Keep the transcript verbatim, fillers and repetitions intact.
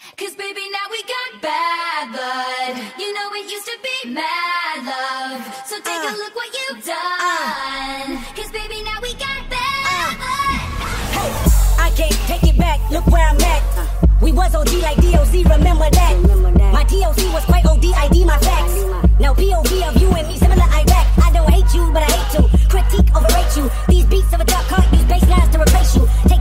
Cause baby, now we got bad blood. You know it used to be mad love. So take uh, a look what you've done. Uh, Cause baby, now we got bad uh, blood. Hey, I can't take it back, look where I'm at. uh, We was O G like D O C, remember that, remember that. My T O C was quite O D, I D my facts. Now P O V of you and me, similar Iraq. I don't hate you, but I hate to critique, overrate you. These beats of a dark heart use bass lines to replace you.